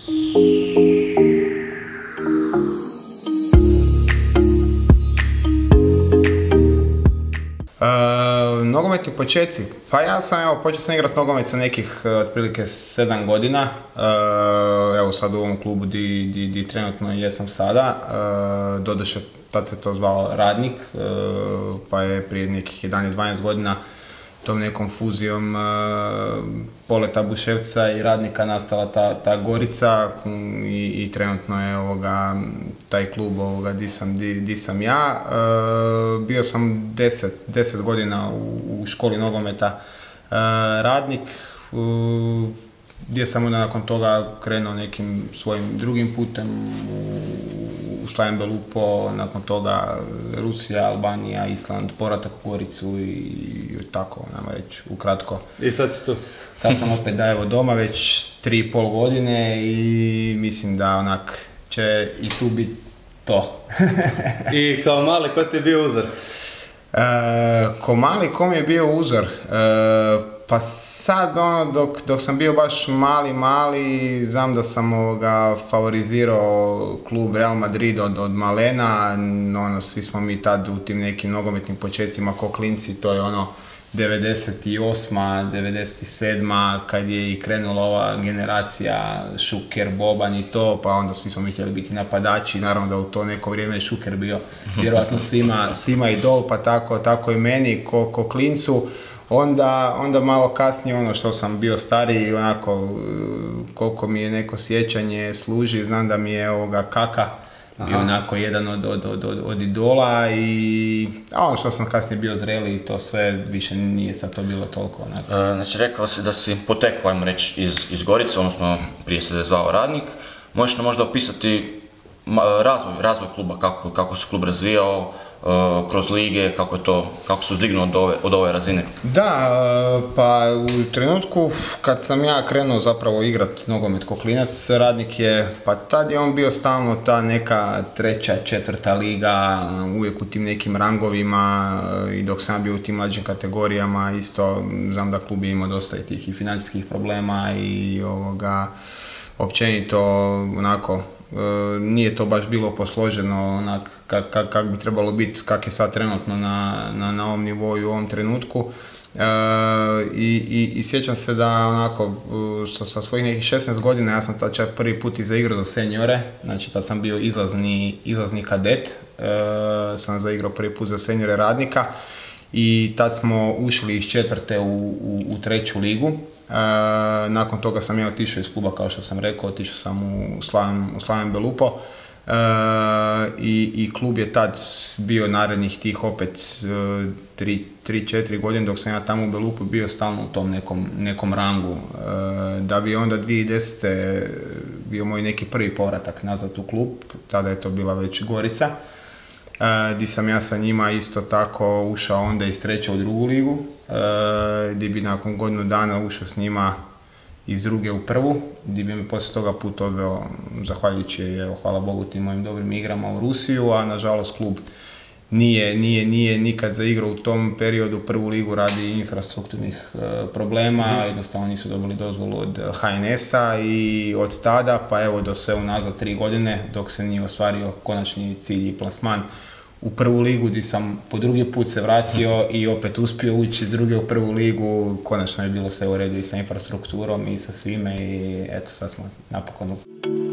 Nogometni početci. Pa ja sam, počeo sam igrati nogomet sa nekih otprilike 7 godina. Evo sad u ovom klubu di trenutno jesam sada. Doduše, tad se to zvalo Radnik, pa je prije nekih 11-12 godina tom nekom fuzijom Poleta Buševca i Radnika nastala ta Gorica i trenutno je taj klub di sam ja. Bio sam 10 godina u školi nogometa Radnik, gdje sam onda nakon toga krenuo nekim svojim drugim putem u Slaven Belupo, nakon toga Rusija, Albanija, Island, povratak u Goricu i tako, nama reći, ukratko. I sad si tu? Sad sam opet doma već 3,5 godine i mislim da onak će i tu biti to. I kao mali, ko ti je bio uzor? Ko mali, ko mi je bio uzor? Pa sad, dok sam bio baš mali, znam da sam favorizirao klub Real Madrid od malena, svi smo mi tad u tim nekim nogometnim početcima ko klinci, to je 98. 97. kad je i krenula ova generacija Šuker, Boban i to, pa onda svi smo mi htjeli biti napadači, naravno da u to neko vrijeme je Šuker bio vjerojatno svima idol, pa tako i meni ko klincu. Onda malo kasnije što sam bio stariji, onako koliko mi je neko sjećanje služi, znam da mi je Kaka bio onako jedan od idola i što sam kasnije bio zreli, to sve više nije sad to bilo toliko onako. Znači rekao si da si potekao, ajmo reći, iz Gorice, odnosno prije se je zvao Radnik. Možeš nam možda opisati razvoj kluba, kako se klub razvijao kroz lige, kako su uzdignuo od ove razine? Da, pa u trenutku kad sam ja krenuo zapravo igrati nogomet ko klinac, Radnik je, pa tad je on bio stalno ta neka 3., 4. liga, uvijek u tim nekim rangovima i dok sam bio u tim mlađim kategorijama isto znam da klub je imao dosta i financijskih problema i općenito onako nije to baš bilo posloženo kak bi trebalo biti, kak je sad trenutno na ovom nivou u ovom trenutku. I sjećam se da onako sa svojih nekih 16 godina ja sam tad čak prvi put i zaigrao za seniore, znači tad sam bio izlazni kadet, sam zaigrao prvi put za seniore Radnika i tad smo ušli iz 4. u 3. ligu. Nakon toga sam ja otišao iz kluba, kao što sam rekao, otišao sam u Slaven Belupo i klub je tad bio narednih tih opet 3-4 godine dok sam ja tamo u Belupu bio stalno u tom nekom rangu. Da bi onda 2010. bio moj neki prvi povratak nazad u klub, tada je to bila već Gorica. Di sam ja sa njima isto tako ušao onda iz 3. u 2. ligu, gdje bi nakon godinu dana ušao s njima iz 2. u 1. gdje bi me poslije toga put odveo, zahvaljujući, hvala Bogu, tim mojim dobrim igrama u Rusiju, a nažalost klub nije nikad zaigrao u tom periodu 1. ligu radi infrastrukturnih problema, jednostavno nisu dobili dozvolu od HNS-a i od tada, pa evo do sve unazad 3 godine dok se nije ostvario konačni cilj i plasman u 1. ligu gdje sam po drugi put se vratio i opet uspio ući iz 2. u 1. ligu, konačno je bilo sve u redu i sa infrastrukturom i sa svime i eto sad smo napokon